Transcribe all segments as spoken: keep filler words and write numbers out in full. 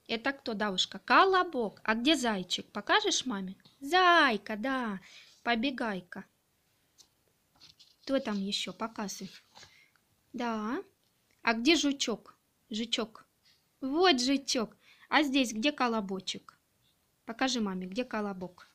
Это кто, Давушка? Колобок. А где зайчик? Покажешь маме? Зайка, да. Побегай-ка. Кто там еще? Показывай. Да. А где жучок? Жучок. Вот жучок. А здесь где колобочек? Покажи маме, где колобок.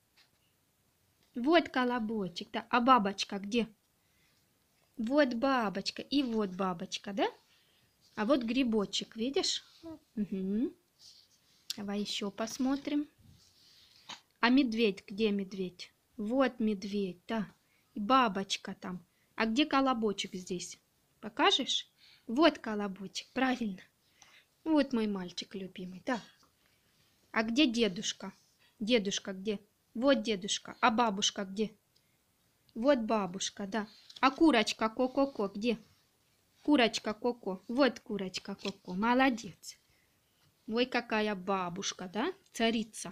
Вот колобочек, да. А бабочка где? Вот бабочка и вот бабочка, да? А вот грибочек, видишь? Угу. Давай еще посмотрим. А медведь, где медведь? Вот медведь, да. И бабочка там. А где колобочек здесь? Покажешь? Вот колобочек, правильно. Вот мой мальчик любимый, да. А где дедушка? Дедушка где? Вот дедушка. А бабушка где? Вот бабушка, да. А курочка ко-ко-ко где? Курочка Коко. Вот курочка Коко. Молодец. Ой, какая бабушка, да? Царица.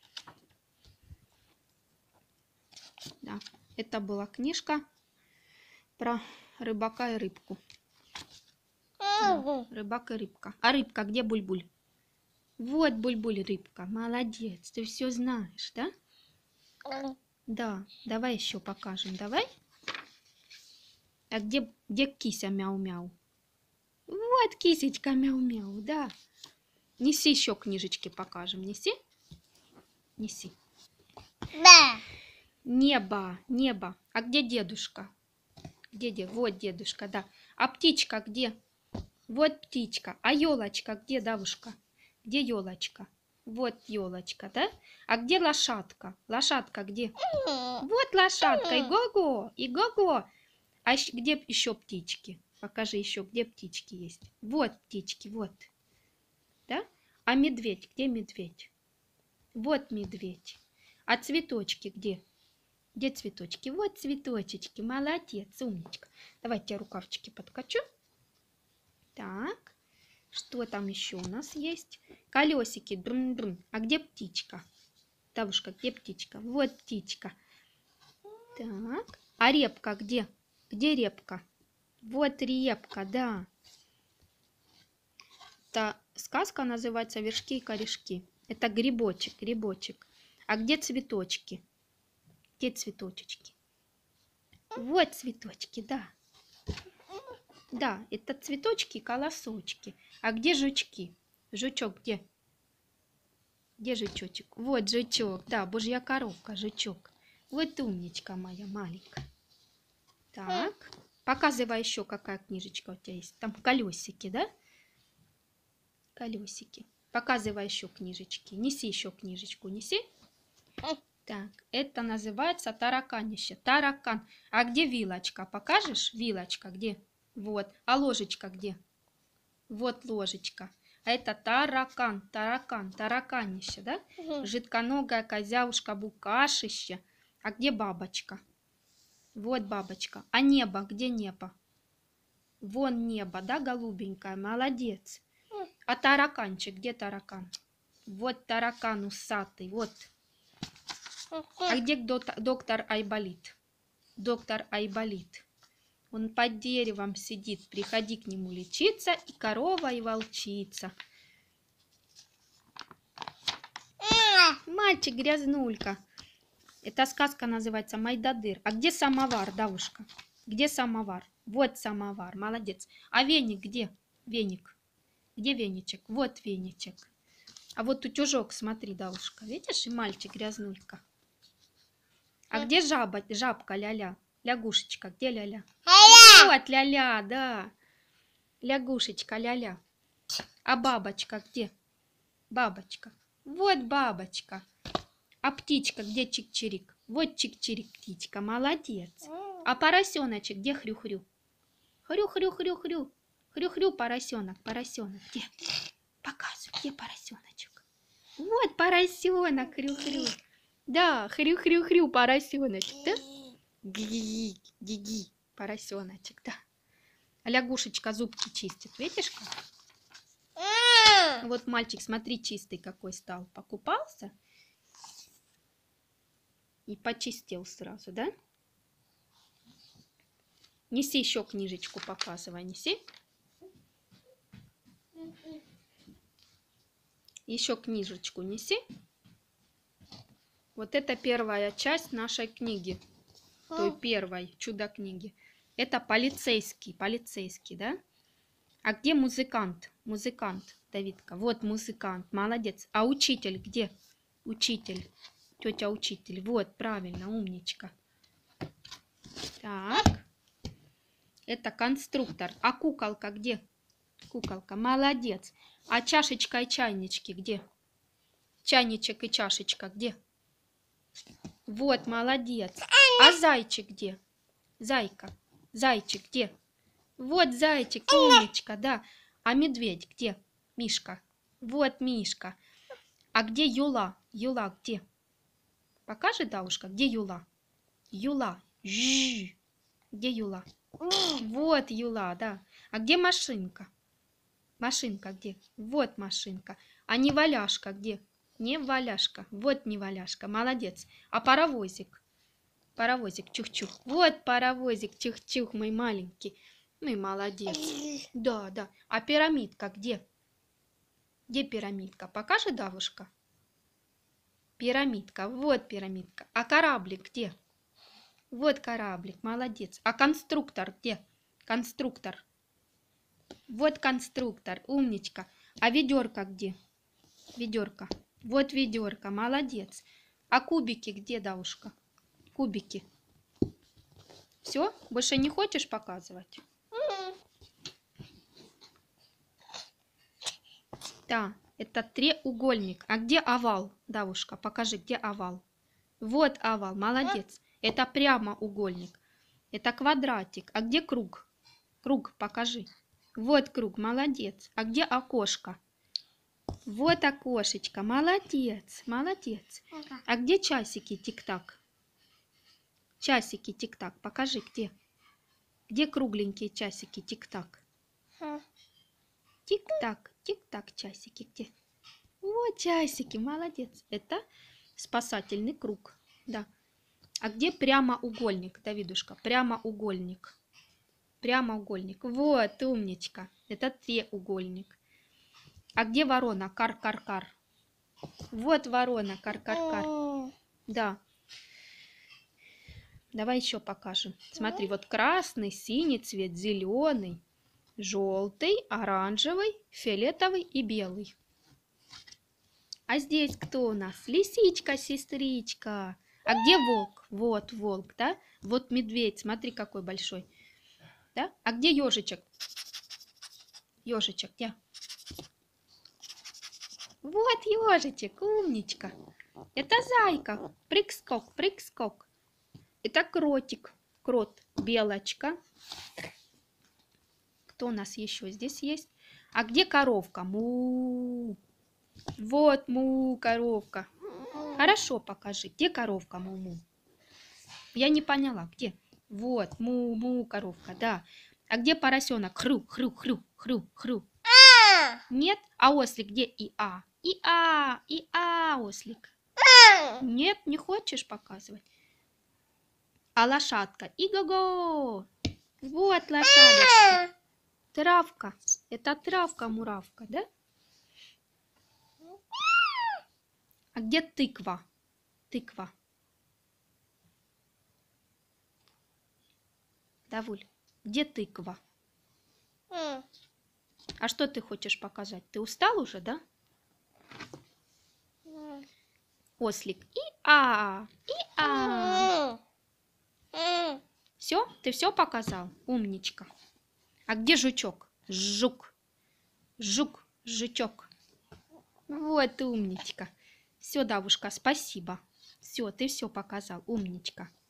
Да. Это была книжка про рыбака и рыбку. Да. Рыбак и рыбка. А рыбка где Буль-Буль? Вот Буль-Буль рыбка. Молодец. Ты все знаешь, да? Да. Давай еще покажем. Давай. А где, где кися мяу-мяу? Вот кисечка мяу-мяу, да. Неси еще книжечки покажем. Неси. Неси. Да. Небо, небо. А где дедушка? Где дед? Вот дедушка, да. А птичка где? Вот птичка. А елочка где, Давушка? Где елочка? Вот елочка, да? А где лошадка? Лошадка где? Вот лошадка. И-го-го, и-го-го. А где еще птички? Покажи еще, где птички есть. Вот птички, вот. Да? А медведь, где медведь? Вот медведь. А цветочки где? Где цветочки? Вот цветочечки. Молодец, умничка. Давайте я рукавчики подкачу. Так. Что там еще у нас есть? Колесики. Друн-друн. А где птичка? Давушка, где птичка? Вот птичка. Так. А репка где? Где репка? Вот репка, да. Эта сказка называется «Вершки и корешки». Это грибочек, грибочек. А где цветочки? Где цветочки? Вот цветочки, да. Да, это цветочки и колосочки. А где жучки? Жучок где? Где жучочек? Вот жучок, да, божья коровка, жучок. Вот умничка моя маленькая. Так, показывай еще, какая книжечка у тебя есть. Там колесики, да? Колесики. Показывай еще книжечки. Неси еще книжечку, неси. Так, это называется тараканище. Таракан. А где вилочка? Покажешь? Вилочка где? Вот. А ложечка где? Вот ложечка. А это таракан, таракан, тараканище, да? Жидконогая козявушка, букашище. А где бабочка? Вот бабочка. А небо? Где небо? Вон небо, да, голубенькое? Молодец. А тараканчик? Где таракан? Вот таракан усатый, вот. А где доктор Айболит? Доктор Айболит. Он под деревом сидит. Приходи к нему лечиться, и корова, и волчица. Мальчик грязнулька. Эта сказка называется Майдадыр. А где самовар, Давушка? Где самовар? Вот самовар. Молодец. А веник где? Веник. Где веничек? Вот веничек. А вот утюжок, смотри, Давушка. Видишь, и мальчик грязнулька. А где жаба, жабка, ля-ля? Лягушечка, где ля-ля? Вот ля-ля, да. Лягушечка, ля-ля. А бабочка где? Бабочка. Вот бабочка. А птичка, где чик-чирик? Вот чик-чирик птичка, молодец. А поросеночек, где хрю-хрю? Хрю-хрю-хрю-хрю. Хрю-хрю, поросенок, поросенок. Где? Показывай, где поросеночек? Вот поросенок, хрю-хрю. Да, хрю-хрю-хрю, поросеночек, да? Ги-ги-ги, поросеночек, да. А лягушечка зубки чистит, видишь как? Вот мальчик, смотри, чистый какой стал. Покупался и почистил сразу, да? Неси еще книжечку, показывай, неси. Еще книжечку неси. Вот это первая часть нашей книги. Той первой чудо-книги. Это полицейский, полицейский, да? А где музыкант? Музыкант, Давидка. Вот музыкант, молодец. А учитель где? Учитель, тетя учитель. Вот, правильно, умничка. Так. Это конструктор. А куколка где? Куколка, молодец. А чашечка и чайнички где? Чайничек и чашечка где? Вот, молодец. А зайчик где? Зайка. Зайчик где? Вот зайчик, умничка, да. А медведь где? Мишка. Вот Мишка. А где Юла? Юла где? Покажи, Давушка, где Юла? Юла. Жжж. Где Юла? Вот Юла, да. А где машинка? Машинка где? Вот машинка. А неваляшка где? Неваляшка. Вот неваляшка. Молодец. А паровозик? Паровозик, чух-чух. Вот паровозик, чух-чух, мой маленький. Ну и молодец. Да, да. А пирамидка где? Где пирамидка? Покажи, Давушка. Пирамидка. Вот пирамидка. А кораблик где? Вот кораблик. Молодец. А конструктор где? Конструктор. Вот конструктор. Умничка. А ведерко где? Ведерко. Вот ведерко. Молодец. А кубики где, Давушка? Кубики. Все? Больше не хочешь показывать? Да, это треугольник. А где овал, Давушка? Покажи, где овал. Вот овал. Молодец. Это прямоугольник. Это квадратик. А где круг? Круг, покажи. Вот круг. Молодец. А где окошко? Вот окошечко. Молодец. Молодец. А где часики? Тик-так. Часики, тик-так. Покажи, где? Где кругленькие часики? Тик-так. Тик-так, тик-так, часики где? Вот часики, молодец. Это спасательный круг. Да. А где прямоугольник, Давидушка? Прямоугольник. Прямоугольник. Вот, умничка. Это треугольник. А где ворона? Кар-кар-кар. Вот ворона, кар-кар-кар. Да. Давай еще покажем. Смотри, вот красный, синий цвет, зеленый, желтый, оранжевый, фиолетовый и белый. А здесь кто у нас? Лисичка, сестричка. А где волк? Вот волк, да? Вот медведь, смотри, какой большой. Да? А где ежичек? Ежичек, где? Вот ежичек, умничка. Это зайка. Прыг-скок, прыг-скок. Это кротик. Крот. Белочка. Кто у нас еще здесь есть? А где коровка? Му. Вот му, коровка. Хорошо, покажи. Где коровка? Му-му. Я не поняла. Где? Вот, му-му, коровка, да. А где поросенок? Хрю, хрю, хрю, хрю, хрю. Нет? А ослик где? И-а. И-а, и-а, ослик. Нет, не хочешь показывать? А лошадка? И-го-го! Вот лошадочка. Травка. Это травка-муравка, да? А где тыква? Тыква. Давуль, где тыква? А что ты хочешь показать? Ты устал уже, да? Ослик. И-а! И-а! Все? Ты все показал? Умничка. А где жучок? Жук. Жук. Жучок. Вот умничка. Все, Давушка, спасибо. Все, ты все показал. Умничка.